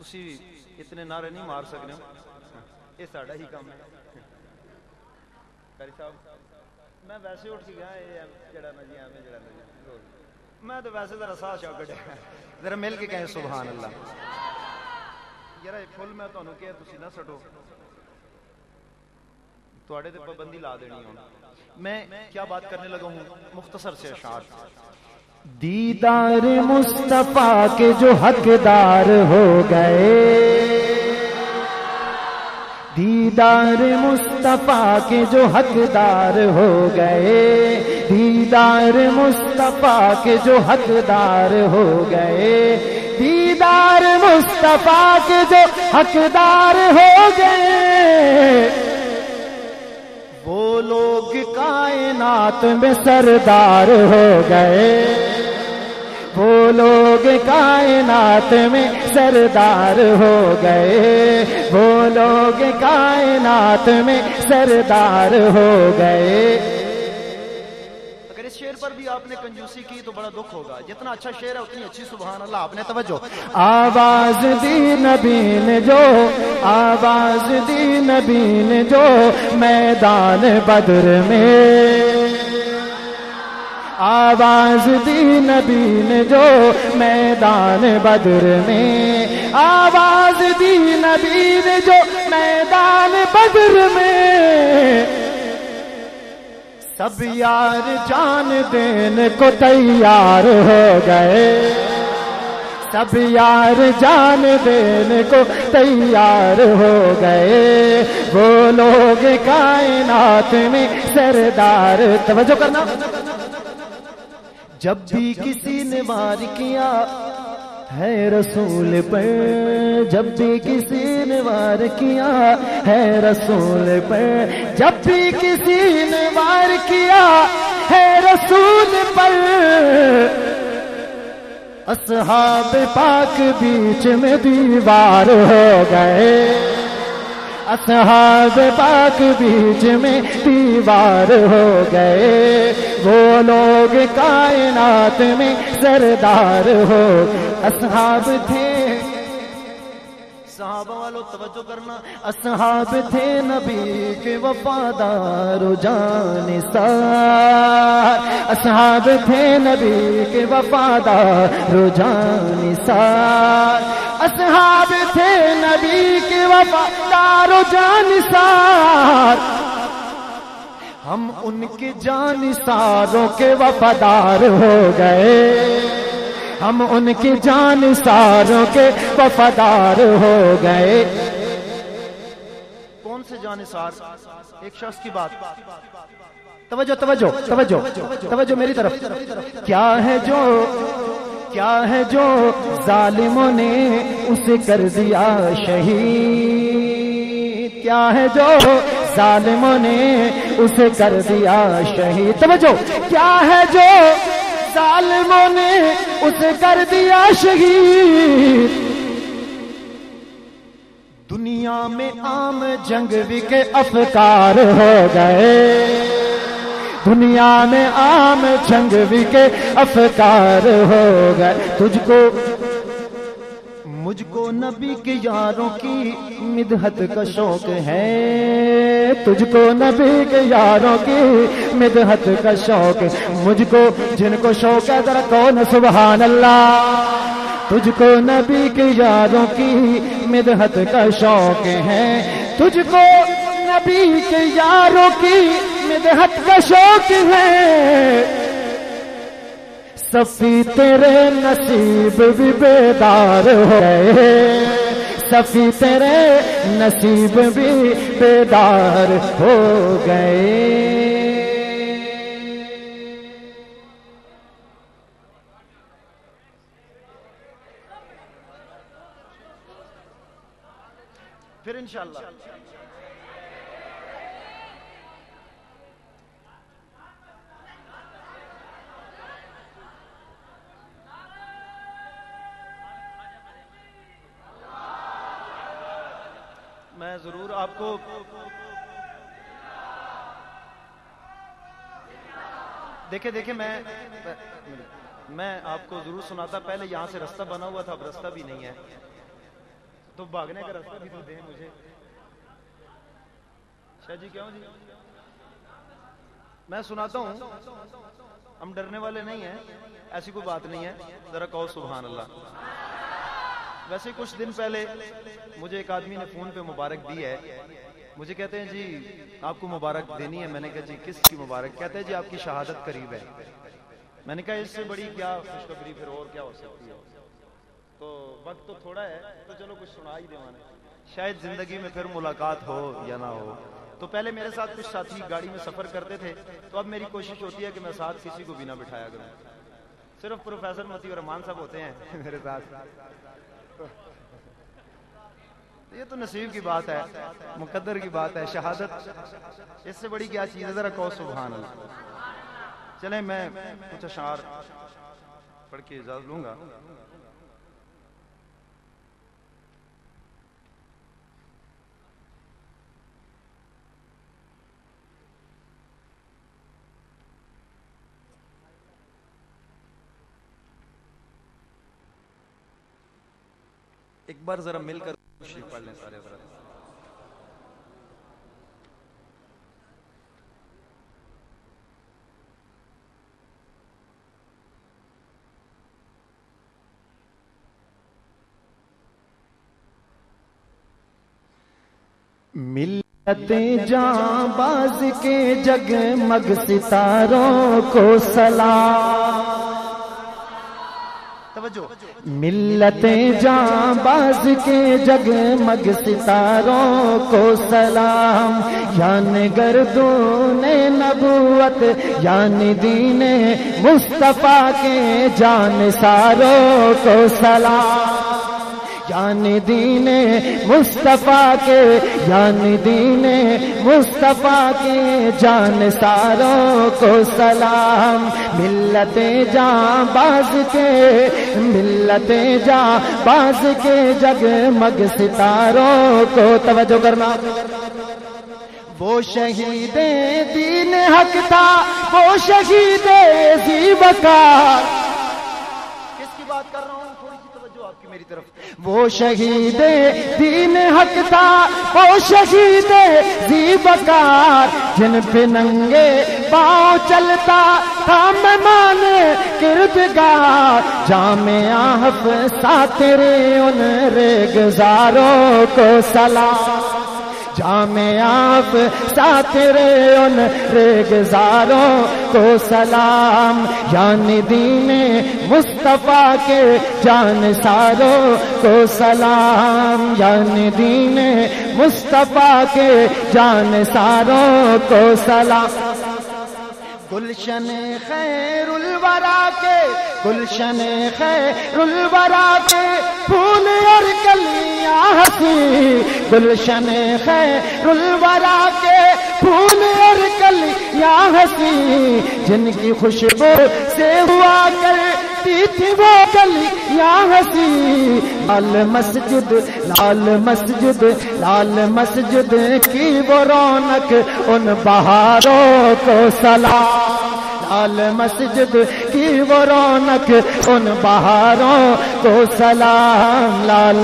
تسی اتنے نعرے نہیں مار سکنے ہو، یہ ساڑھا ہی کام ہے۔ قاری صاحب میں ویسے اٹھ کے گیا جڑا نا جی ایویں جڑا نا جی میں تو ویسے ذرا سا چکٹ ذرا مل کے کہیں سبحان اللہ۔ یار فل میں تانوں کہیا تسی نہ سٹو، تواڈے تے پابندی لا دینی ہوں۔ میں کیا بات کرنے لگا ہوں، مختصر سے اشعار۔ دیدار مصطفیٰ کے جو حقدار ہو گئے، دیدار مصطفیٰ کے جو حقدار ہو گئے، دیدار مصطفیٰ کے جو حقدار ہو گئے، دیدار مصطفیٰ کے جو حقدار ہو گئے، وہ لوگ کائنات میں سردار ہو گئے، وہ لوگ کائنات میں سردار ہو گئے، وہ لوگ کائنات میں سردار ہو گئے۔ اگر اس شعر پر بھی آپ نے کنجوسی کی تو بڑا دکھ ہوگا، جتنا اچھا شعر ہے اتنی اچھی سبحان اللہ آپ نے توجہ۔ آواز دی نبی نے جو، آواز دی نبی نے جو میدان بدر میں، آواز دی نبی نے جو میدان بدر میں، آواز دی نبی نے جو میدان بدر میں، سب یار جان دینے کو تیار ہو گئے، سب یار جان دینے کو تیار ہو گئے، وہ لوگ کائنات میں سردار۔ توجہ کرنا، جب بھی کسی نے وار کیا ہے رسول پر، جب بھی کسی نے وار کیا ہے رسول پر، جب بھی کسی نے وار کیا ہے رسول پر، اصحاب پاک بیچ میں دیوار ہو گئے، اصحاب پاک بیچ میں دیوار ہو گئے، وہ لوگ کائنات میں سردار ہو۔ اصحاب تھے، صحابہ والوں توجہ کرنا، اصحاب تھے نبی کے وفادار و جانثار، اصحاب تھے نبی کے وفادار و جانثار، اصحاب تھے نبی کے وفادار و جانثار، ہم ان کے جانثاروں کے وفادار ہو گئے، ہم ان کی جانثاروں کے وفادار ہو گئے۔ کون سے جانثار؟ ایک شخص کی بات، توجہ توجہ توجہ توجہ میری طرف۔ کیا ہے جو ظالموں نے اسے کر دیا شہید، کیا ہے جو ظالموں نے اسے کر دیا شہید۔ توجہ، کیا ہے جو ظالموں نے اسے کر دیا شہید، دنیا میں عام جنگی کے افکار ہو گئے، دنیا میں عام جنگی کے افکار ہو گئے۔ مجھ کو نبی کے یاروں کی مدحت کا شوق ہے، تجھ کو نبی کے یاروں کی مدحت کا شوق، مجھ کو جن کو شوق ہے ذرا کون سبحان اللہ۔ تجھ کو نبی کے یاروں کی مدحت کا شوق ہے، تجھ کو نبی کے یاروں کی مدحت کا شوق ہے، صفی تیرے نصیب بھی بیدار ہو گئے، صفی تیرے نصیب بھی بیدار ہو گئے۔ پھر انشاءاللہ میں ضرور آپ کو دیکھیں میں آپ کو ضرور سناتا، پہلے یہاں سے رستہ بنا ہوا تھا، اب رستہ بھی نہیں ہے، تو بھاگنے کا راستہ بھی تو دیں مجھے. شاہ جی کیوں جی؟ میں سناتا ہوں، ہم ڈرنے والے نہیں ہیں، ایسی کوئی بات نہیں ہے. ذرا کہو سبحان اللہ. ویسے کچھ دن پہلے مجھے ایک آدمی نے فون پہ مبارک دی ہے. مجھے کہتے ہیں جی آپ کو مبارک دینی ہے. میں نے کہا جی کس کی مبارک؟ کہتے ہیں جی آپ کی شہادت قریب ہے. میں نے کہا اس سے بڑی کیا خوشخبری پھر اور کیا ہو سکتی ہے؟ تو وقت تو تھوڑا ہے تو چلو کچھ سنا ہی دیوانے، شاید زندگی میں پھر ملاقات ہو یا نہ ہو. تو پہلے میرے ساتھ کچھ ساتھی گاڑی میں سفر کرتے تھے، تو اب میری کوشش ہوتی ہے کہ میں ساتھ کسی کو بھی نہ بٹھایا کروں. صرف پروفیسر متی الرحمان صاحب ہوتے ہیں میرے ساتھ. یہ تو نصیب کی بات ہے، مقدر کی بات ہے. شہادت اس سے بڑی کیا چیز ہے؟ ذرا کہو سبحان اللہ. چلیں میں کچھ اشعار پڑھ کے اجازت لوں گا. ایک بار ذرا مل کر شریف پڑھ لیں سارے ذرا. ملت جاں باز کے جگمگ ستاروں کو سلام. توجہ. ملت جاں باز کے جگمگ ستاروں کو سلام. یعنی گردون نبوت یعنی دین مصطفیٰ کے جان ساروں کو سلام. یعنی دین مصطفیٰ کے یعنی دین مصطفیٰ کے جان ساروں کو سلام. ملت جاں باز کے ملت جاں باز کے جگمگ ستاروں کو توجہ کرنا. وہ شہید دین حق تھا وہ شہید ذی وقار. کس کی بات کر رہا ہوں؟ تھوڑی سی توجہ آپ کی میری طرف. وہ شہید دین حق تھا وہ شہید ذی وقار. جن پہ ننگے پاؤں چلتا تھا مہمان کردگار. جامعہ حفصہ تیرے ان ریگزاروں کو سلام. جامعہ حفصہ تیرے ان ریگزاروں کو سلام. یعنی دین مصطفیٰ کے جان ساروں کو سلام. یعنی دین مصطفیٰ کے جان ساروں کو سلام. گلشن خیر الورا کے گلشن خیر الورا کے پھول اور کلیاں ہنسی. گلشن خیر الورا کے پھول اور کلیاں ہنسی. جن کی خوشبو سے ہوا کرتی تھی وہ کلیاں ہنسی. لال مسجد لال مسجد لال مسجد کی وہ رونق ان بہاروں کو سلام. لال مسجد کی وہ رونق ان بہاروں کو سلام. لال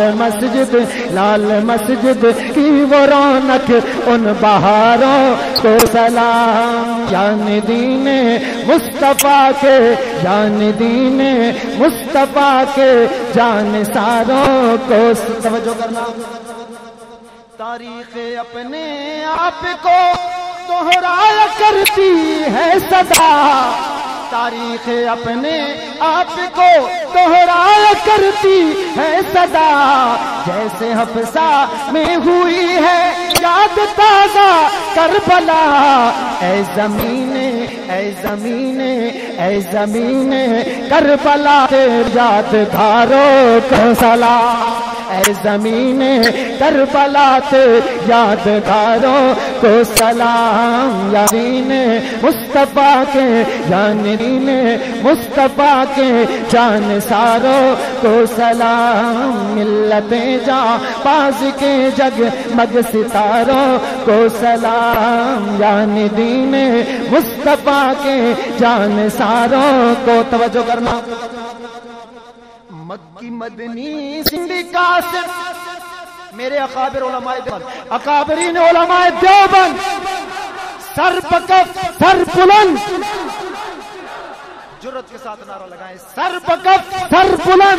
مسجد کی وہ رونق ان بہاروں کو سلام. یعنی دین مصطفیٰ کے یعنی دین مصطفیٰ کے جان ساروں کو توجہ کرنا. تاریخ اپنے آپ کو دوہرایا کرتی ہے صدا. تاریخ اپنے آپ کو دوہرایا کرتی ہے صدا. جیسے حفصہ میں ہوئی ہے یاد تازہ کربلا. اے زمین اے زمین اے زمین کربلا یادگاروں کو سلام. اے زمین کربلا یادگاروں کو سلام. یا دین مصطفیٰ کے یعنی دین مصطفیٰ کے جان ساروں کو سلام. ملت جاں باز کے جگمگ ستاروں کو سلام. یعنی دین مصطفیٰ کے جان ساروں کو توجہ کرنا. مکی مدنی سندھ کا میرے اکابر علماء دیوبند، اکابرین علماء دیوبند، سر پکف سر بلند، جرت کے ساتھ نعرہ لگائیں، سر پکف سر بلند،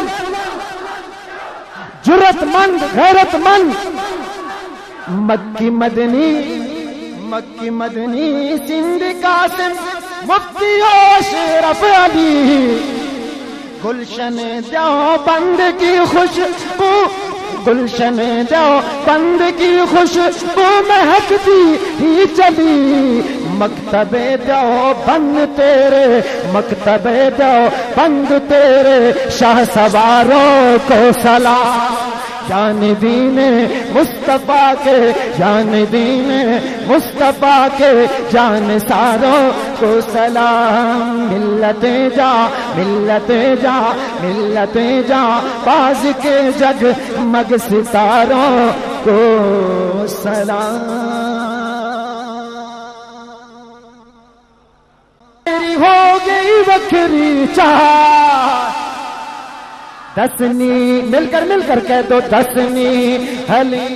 جرت مند غیرت مند، مکی مدنی مکی مدنی سندھ قاسم مفتی اشرف علی، گلشن دیوبند کی خوشبو، گلشن دیوبند کی خوشبو مہکتی ہی چلی، مکتب دیوبند تیرے، مکتب دیوبند تیرے، شاہ سواروں کو سلام، جان دین مصطفیٰ کے، جان دین مصطفیٰ کے، جان ساروں کو سلام، ملت جا ملت جا ملت جا، باز کے جگ مگ ستاروں کو سلام، میری ہو گئی بکری چاہ، دسنی مل کر کہہ دو، دسنی حلی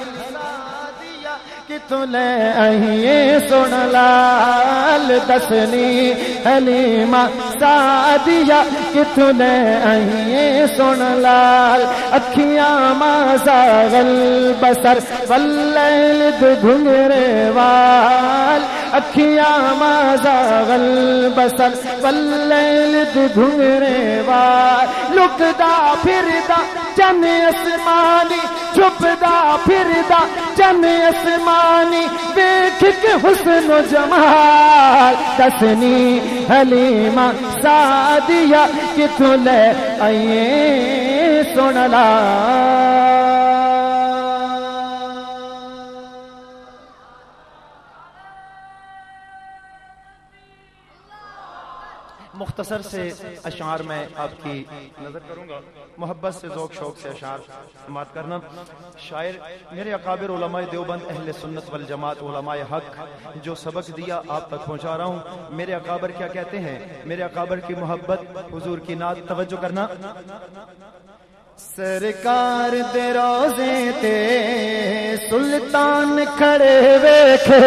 کہ تو لے آئیے سن لال، دسنی حلیمہ سعدیہ کہ تو لے آئیے سن لال، اکھیاں ماں زاغ البصر واللیل گھنگرے وال، اکھیاں ماں زاغ البصر واللیل گھنگرے وال، لکدا پھردا چن اسمانی، چھپدا پھردا چن اسمانی، دیکھ کے حسن و جمال، دسنی حلیمہ سعدیہ کہ تو لے آئیے سن لال، مختصر سے اشعار میں آپ کی نظر کروں گا، محبت سے ذوق شوق سے اشعار سماعت کرنا۔ شاعر میرے اکابر علماء دیوبند، اہل سنت والجماعت، علماء حق، جو سبق دیا آپ تک پہنچا رہا ہوں۔ میرے اکابر کیا کہتے ہیں، میرے اکابر کی محبت، حضور کی نعت، توجہ کرنا۔ سرکار دے روزے تے سلطان کھڑے ویکھے،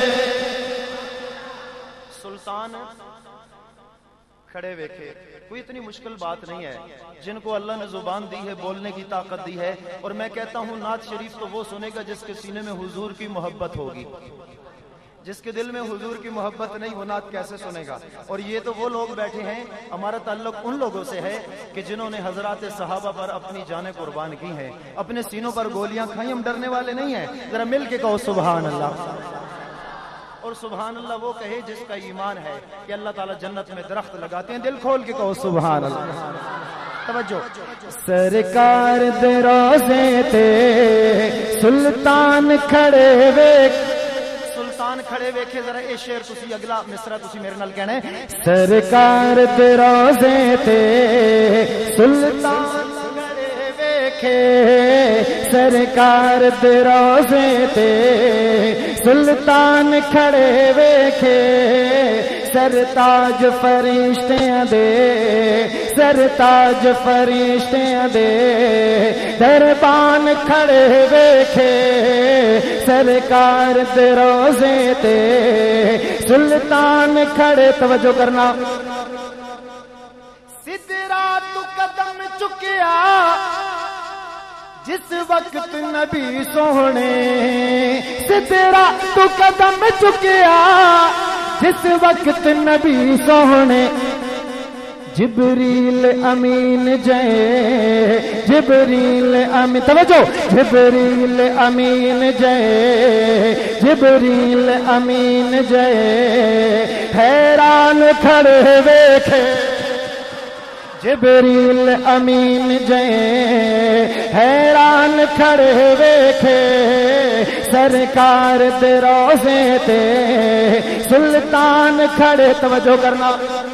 سلطان کھڑے ویکھے، کوئی اتنی مشکل بات نہیں ہے، جن کو اللہ نے زبان دی ہے، بولنے کی طاقت دی ہے، اور میں کہتا ہوں نعت شریف تو وہ سنے گا جس کے سینے میں حضور کی محبت ہوگی، جس کے دل میں حضور کی محبت نہیں وہ نعت کیسے سنے گا؟ اور یہ تو وہ لوگ بیٹھے ہیں، ہمارا تعلق ان لوگوں سے ہے کہ جنہوں نے حضرات صحابہ پر اپنی جانیں قربان کی ہیں، اپنے سینوں پر گولیاں کھائیں، ہم ڈرنے والے نہیں ہیں، ذرا مل کے کہو سبحان اللہ، اور سبحان اللہ وہ کہے جس کا ایمان ہے کہ اللہ تعالیٰ جنت میں درخت لگاتے ہیں، دل کھول کے کہو سبحان اللہ، توجہ۔ سرکار دے روزے تے سلطان کھڑے ویکھے، سلطان کھڑے ویکھے، ذرا اے شعر تسی اگلا مصرع تسی میرے نال کہنا ہے، سرکار دے روزے تے سلطان کھڑے ویکھے، سرکار دے روزے تے سلطان کھڑے ویکھے، سرتاج فرشتیاں دے، سرتاج فرشتیاں دے، دربان کھڑے ویکھے، سرکار دے روزے تے سلطان کھڑے، توجہ کرنا۔ سدرا تو قدم چکیا جس وقت نبی سونے، سدرا تو قدم چکیا جس وقت نبی سونے، جبریل امین جائے، جبریل امین، توجہ، جبریل امین جائے، جبریل امین جائے، حیران کھڑے ویکھے، جبریل امین جائے، حیران کھڑے ویکھے، سرکار دے روزے تے سلطان کھڑے، توجہ کرنا۔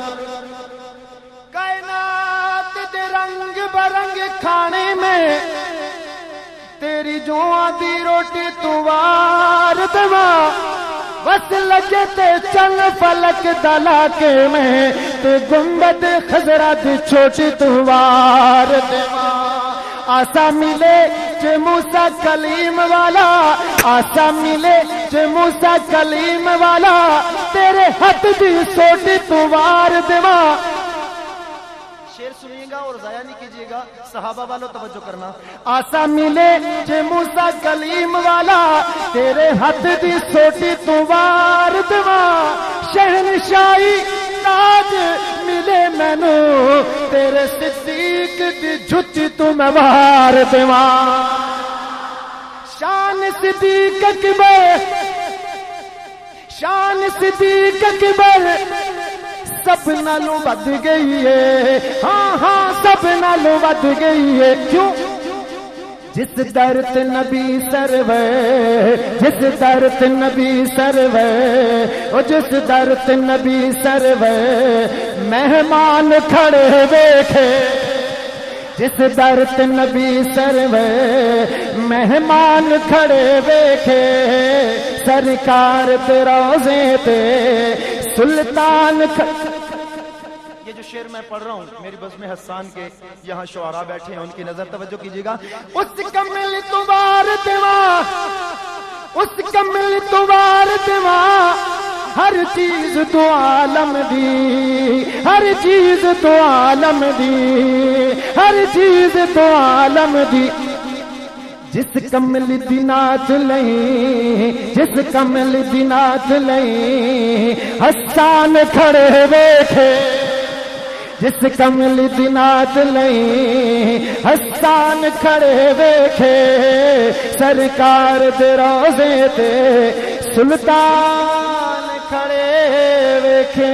کائنات دے رنگ برنگ کھانے میں تیری جوان دی روٹی تو وار دوا، بس لگے تے چل فلک دلاکے میں تے گنبد خضرا دی چھوٹی تو وار دوا، آسا ملے جو موسیٰ کلیم والا آسا ملے جو موسیٰ کلیم والا تیرے ہاتھ دی سوٹی تو وار دیوا شیر سنیے گا اور ضائع نہیں کیجیے گا صحابہ والوں توجہ کرنا آسا ملے جو موسیٰ کلیم والا تیرے ہاتھ دی سوٹی تو وار دیوا شہنشاہی تاج ملے مینو تیرے صدیق دی جھٹی تو میں وار دیوا شان صدیق اکبر شان صدیق اکبر سب نالوں ود گئی ہے ہاں ہاں سب نالوں ود گئی ہے کیوں جس درت نبی سرور جس درت نبی سرور جس درت نبی سرور مہمان کھڑے دیکھے جس درت نبی سرور مہمان کھڑے دیکھے سرکار تے روزے تے سلطان یہ جو شعر میں پڑھ رہا ہوں میری بزم حسان کے یہاں شعراء بیٹھے ہیں ان کی نظر توجہ کیجیے گا اس کمل توار دیوا اس کمل توار دیوا ہر چیز تو عالم دی ہر چیز تو عالم دی ہر چیز تو عالم دی جس کمل دی نات لئی جس کمل دی نات لئی حسان کھڑے ویکھے جس کمل دی نات لئی حسان کھڑے ویکھے سرکار دے روزے تے سلطان کھڑے ویکھے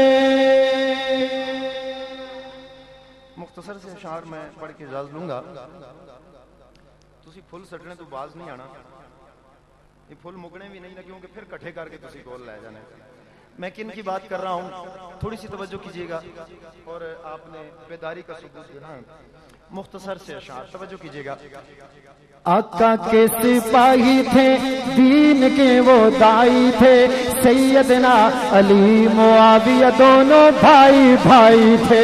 مختصر سے اشعار میں پڑھ کے اجازت لوں گا تسی پھل سٹنے تو باز نہیں آنا یہ پھل مکنے بھی نہیں نا کیونکہ پھر کٹھے کر کے تسی کول لے جانے میں کن کی بات کر رہا ہوں تھوڑی سی توجہ کیجیے گا اور آپ نے بیداری کا ثبوت دینا مختصر سے اشعار توجہ کیجیے گا آقا کے سپاہی تھے دین کے وہ دائی تھے سیدنا علی معاویہ دونوں بھائی بھائی تھے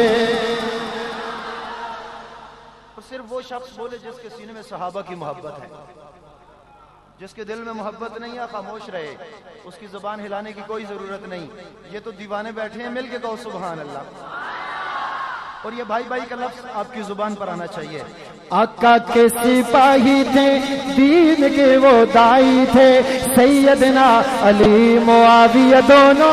صرف وہ شخص بولے جس کے سینے میں صحابہ کی محبت ہے جس کے دل میں محبت نہیں ہے خاموش رہے اس کی زبان ہلانے کی کوئی ضرورت نہیں یہ تو دیوانے بیٹھے ہیں مل کے کہو سبحان اللہ اور یہ بھائی بھائی کا لفظ آپ کی زبان پر آنا چاہیے آقا کے سپاہی تھے دین کے وہ دائی تھے سیدنا علی معاویہ دونوں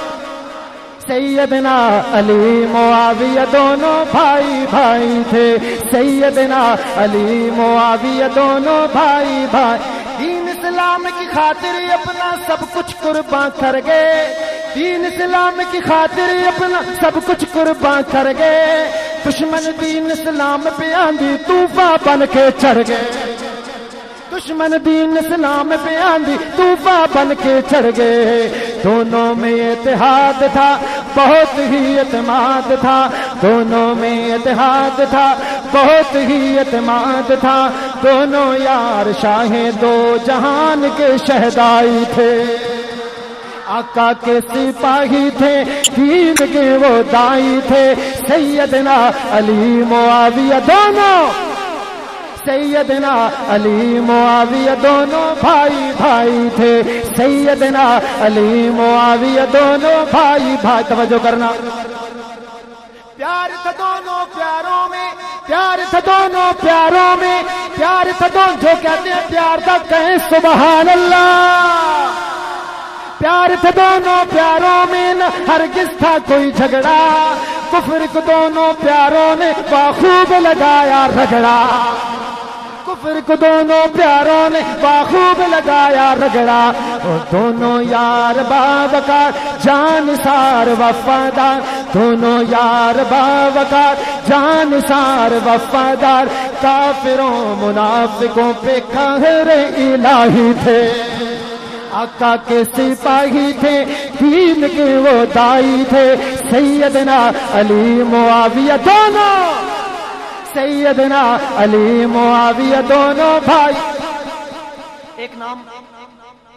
سیدنا علی معاویہ دونوں بھائی بھائی تھے سیدنا علی معاویہ دونوں بھائی بھائی دین اسلام کی خاطر اپنا سب کچھ قربان کر گئے دین اسلام کی خاطر اپنا سب کچھ قربان کر گئے دشمن دین اسلام پہ آندھی طوفان بن کے چڑھ گئے دشمن دین اسلام پہ آندھی طوفان بن کے چڑھ گئے دونوں میں اتحاد تھا بہت ہی اعتماد تھا دونوں میں اتحاد تھا بہت ہی اعتماد تھا دونوں یار شاہیں دو جہان کے شہدائی تھے آقا کے سپاہی تھے دین کے وہ دائی تھے سیدنا علی معاویہ دونوں سیدنا علی معاویہ دونوں بھائی بھائی تھے سیدنا علی معاویہ دونوں بھائی بھائی توجہ کرنا پیار تھا دونوں پیاروں میں پیار تھا دونوں پیاروں میں پیار تھا دونوں جو کہتے ہیں پیار تھا کہیں سبحان اللہ پیار تھا دونوں پیاروں میں نہ ہرگز تھا کوئی جھگڑا کفر کو دونوں پیاروں نے بخوب لگایا رگڑا کفر کو دونوں پیاروں نے بخوب لگایا رگڑا اور دونوں یار باوقار جان سار وفادار دونوں یار باوقار جان سار وفادار کافروں منافقوں پہ قہر الہی تھے آقا کے سپاہی تھے دین کے وہ دائی تھے سیدنا علی معاویہ دونوں سیدنا علی معاویہ دونوں بھائی ایک نام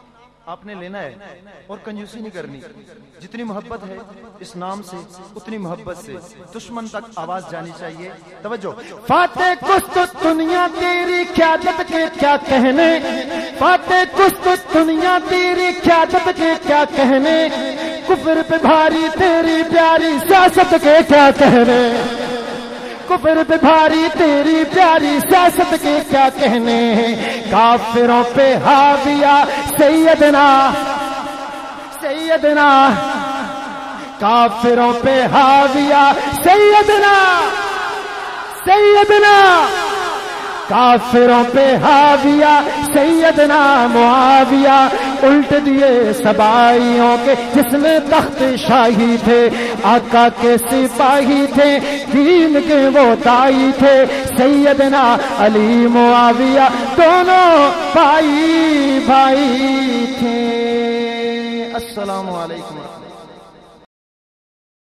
آپ نے لینا ہے اور کنجوسی نہیں کرنی. جتنی محبت ہے اس نام سے اتنی محبت سے دشمن تک آواز جانی چاہیے. توجہ. فاتح کچھ تو دنیا تیری قیادت کے کیا کہنے, فاتح کچھ تو دنیا تیری قیادت کے کیا کہنے, کفر پہ بھاری تیری پیاری سیاست کے کیا کہنے, کفر پہ بھاری تیری پیاری سیاست کے کیا کہنے, کافروں پہ حاویہ سیدنا سیدنا, کافروں پہ حاویہ سیدنا سیدنا, کافروں پہ حاویہ سیدنا معاویہ, الٹ دیے سبائیوں کے جس میں تخت شاہی تھے, آقا کے سپاہی تھے, دین کے وہ دائی تھے, سیدنا علی معاویہ دونوں بھائی بھائی تھے. السلام علیکم.